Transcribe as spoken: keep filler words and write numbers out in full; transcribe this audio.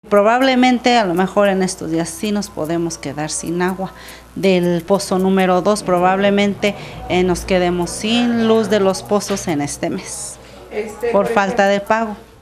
Probablemente, a lo mejor en estos días sí nos podemos quedar sin agua del pozo número dos, probablemente eh, nos quedemos sin luz de los pozos en este mes, Este, por por falta ejemplo, de pago.